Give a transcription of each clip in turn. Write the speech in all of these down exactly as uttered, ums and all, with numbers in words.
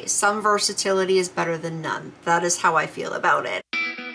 hey, some versatility is better than none. That is how I feel about it.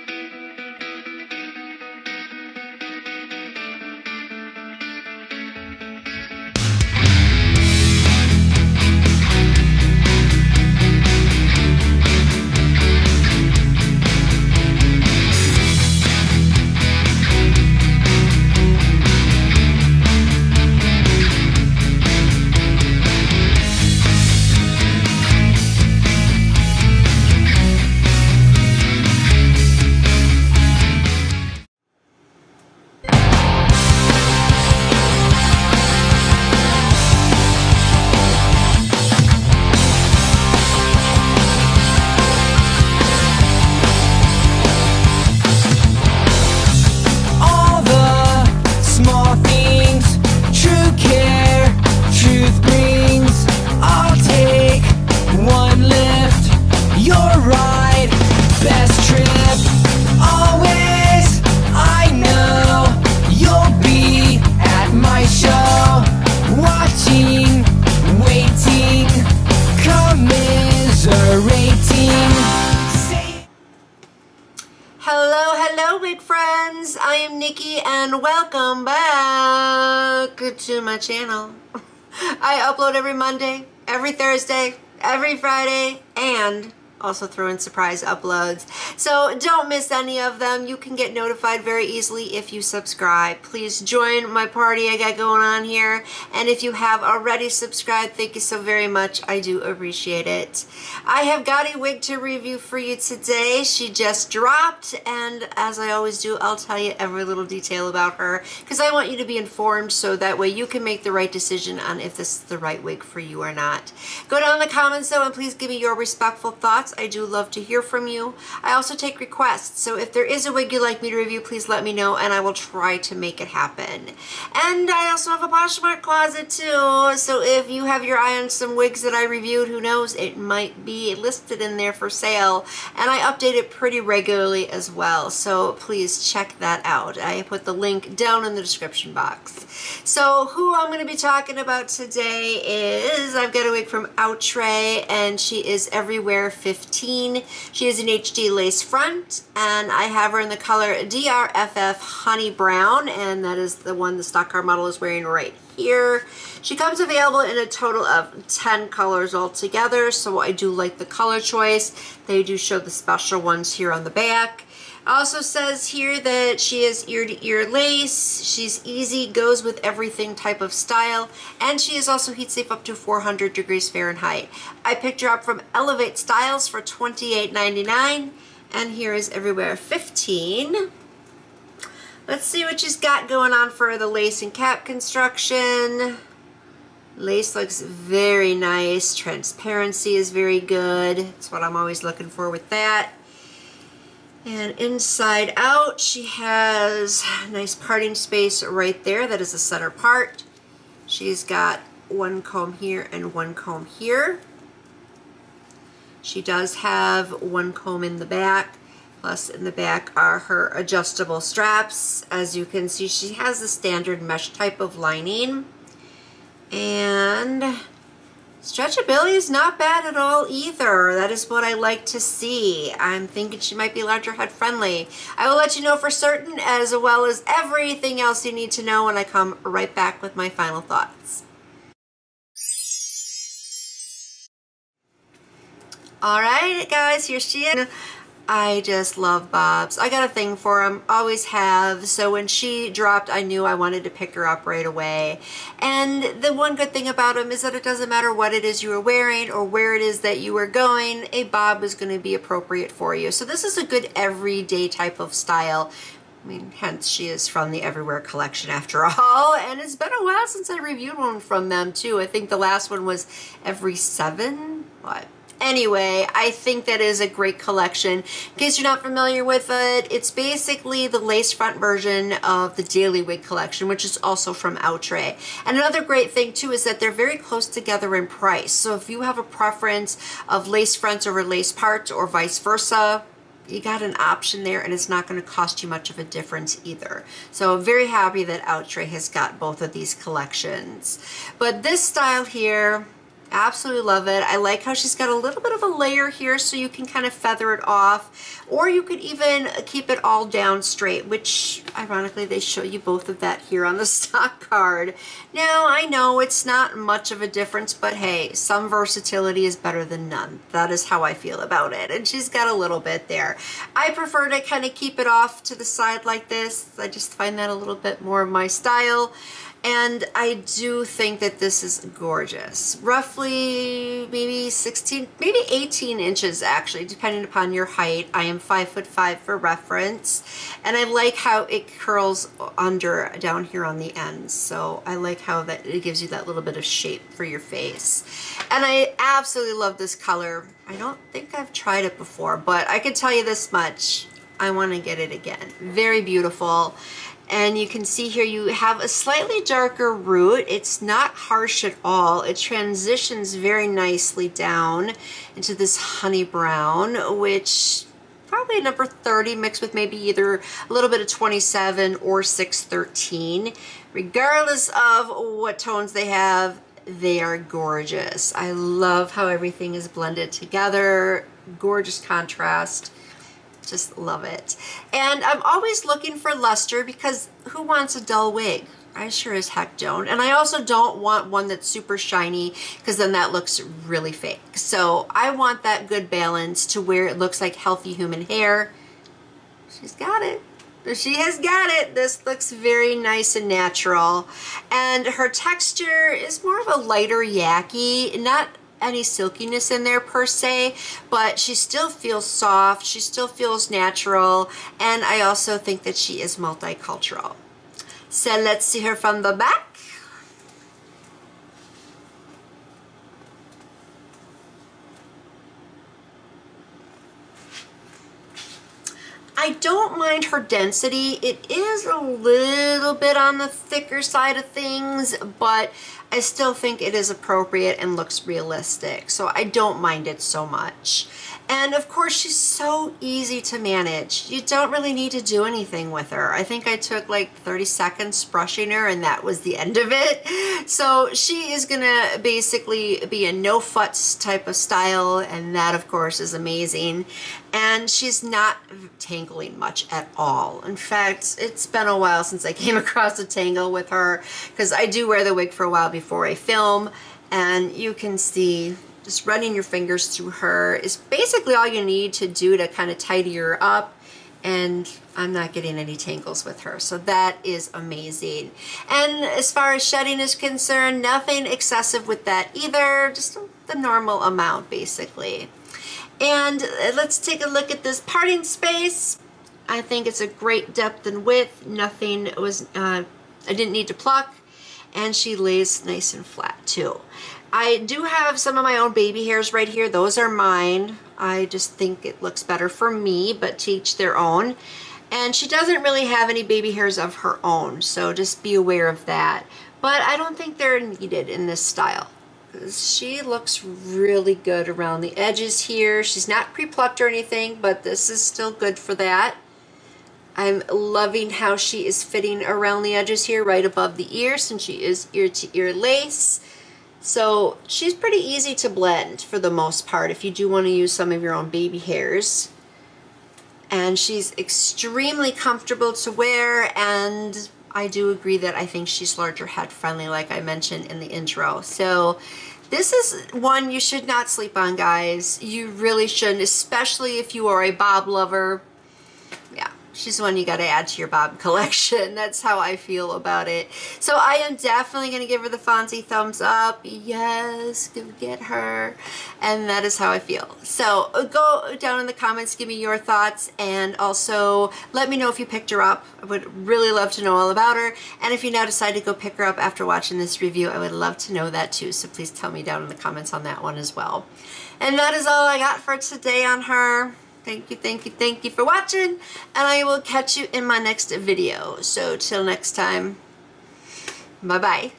Hello, hello, wig friends. I am Nikki and welcome back to my channel. I upload every Monday, every Thursday, every Friday, and also throw in surprise uploads. So don't miss any of them. You can get notified very easily if you subscribe. Please join my party I got going on here. And if you have already subscribed, thank you so very much. I do appreciate it. I have got a wig to review for you today. She just dropped, and as I always do, I'll tell you every little detail about her because I want you to be informed so that way you can make the right decision on if this is the right wig for you or not. Go down in the comments though and please give me your respectful thoughts. I do love to hear from you. I also take requests, so if there is a wig you'd like me to review, please let me know and I will try to make it happen. And I also have a Poshmark closet too, so if you have your eye on some wigs that I reviewed, who knows, it might be listed in there for sale. And I update it pretty regularly as well, so please check that out. I put the link down in the description box. So who I'm going to be talking about today is, I've got a wig from Outre, and she is Everywhere fifteen. She is an H D lace front, and I have her in the color D R F F Honey Brown, and that is the one the stock car model is wearing right here. She comes available in a total of ten colors altogether, so I do like the color choice. They do show the special ones here on the back. Also says here that she is ear-to-ear lace. She's easy, goes with everything type of style, and she is also heat safe up to four hundred degrees Fahrenheit. I picked her up from Elevate Styles for twenty-eight ninety-nine, and here is Everywhere fifteen. Let's see what she's got going on for the lace and cap construction. Lace looks very nice. Transparency is very good. That's what I'm always looking for with that. And inside out, she has a nice parting space right there. That is the center part. She's got one comb here and one comb here. She does have one comb in the back. Plus in the back are her adjustable straps. As you can see, she has the standard mesh type of lining. And stretchability is not bad at all either. That is what I like to see. I'm thinking she might be larger head friendly. I will let you know for certain, as well as everything else you need to know when I come right back with my final thoughts. Alright guys, here she is. I just love bobs. I got a thing for them, always have. So when she dropped, I knew I wanted to pick her up right away. And the one good thing about them is that it doesn't matter what it is you are wearing or where it is that you are going, a bob is going to be appropriate for you. So this is a good everyday type of style. I mean, hence she is from the Everywhere collection after all. And it's been a while since I reviewed one from them too. I think the last one was every seven. What? Anyway, I think that is a great collection. In case you're not familiar with it, it's basically the lace front version of the Daily Wig collection, which is also from Outre. And another great thing too is that they're very close together in price. So if you have a preference of lace fronts over lace parts or vice versa, you got an option there, and it's not going to cost you much of a difference either. So I'm very happy that Outre has got both of these collections. But this style here, Absolutely love it. I like how she's got a little bit of a layer here so you can kind of feather it off, or you could even keep it all down straight, which ironically they show you both of that here on the stock card. Now I know it's not much of a difference, but hey, some versatility is better than none. That is how I feel about it. And she's got a little bit there. I prefer to kind of keep it off to the side like this. I just find that a little bit more of my style. And I do think that this is gorgeous. Roughly maybe sixteen, maybe eighteen inches actually, depending upon your height. I am five foot five for reference. And I like how it curls under down here on the ends. So I like how that it gives you that little bit of shape for your face. And I absolutely love this color. I don't think I've tried it before, but I can tell you this much. I want to get it again. Very beautiful. And you can see here you have a slightly darker root. It's not harsh at all. It transitions very nicely down into this honey brown, which probably a number thirty mixed with maybe either a little bit of twenty-seven or six thirteen. Regardless of what tones they have, they are gorgeous. I love how everything is blended together. Gorgeous contrast. Just love it. And I'm always looking for luster because who wants a dull wig? I sure as heck don't. And I also don't want one that's super shiny because then that looks really fake. So I want that good balance to where it looks like healthy human hair. She's got it. She has got it. This looks very nice and natural. And her texture is more of a lighter yaki, not any silkiness in there per se, but she still feels soft, she still feels natural, and I also think that she is multicultural. So let's see her from the back. I don't mind her density. It is a little bit on the thicker side of things, but I still think it is appropriate and looks realistic. So I don't mind it so much. And of course, she's so easy to manage. You don't really need to do anything with her. I think I took like thirty seconds brushing her and that was the end of it. So she is gonna basically be a no futz type of style, and that of course is amazing. And she's not tangling much at all. In fact, it's been a while since I came across a tangle with her because I do wear the wig for a while before I film, and you can see just running your fingers through her is basically all you need to do to kind of tidy her up, and I'm not getting any tangles with her, so that is amazing. And as far as shedding is concerned, nothing excessive with that either, just the normal amount basically. And let's take a look at this parting space. I think it's a great depth and width. Nothing was, uh, I didn't need to pluck, and she lays nice and flat too. I do have some of my own baby hairs right here. Those are mine. I just think it looks better for me, but to each their own. And she doesn't really have any baby hairs of her own, so just be aware of that. But I don't think they're needed in this style. She looks really good around the edges here. She's not pre-plucked or anything, but this is still good for that. I'm loving how she is fitting around the edges here, right above the ear, since she is ear-to-ear lace. So she's pretty easy to blend for the most part if you do want to use some of your own baby hairs. And she's extremely comfortable to wear, and I do agree that I think she's larger head friendly, like I mentioned in the intro. So this is one you should not sleep on, guys. You really shouldn't, especially if you are a bob lover. Yeah, she's one you got to add to your bob collection. That's how I feel about it. So I am definitely going to give her the Fonzie thumbs up. Yes, go get her. And that is how I feel. So go down in the comments, give me your thoughts, and also let me know if you picked her up. I would really love to know all about her. And if you now decide to go pick her up after watching this review, I would love to know that too. So please tell me down in the comments on that one as well. And that is all I got for today on her. Thank you, thank you, thank you for watching, and I will catch you in my next video. So till next time, bye-bye.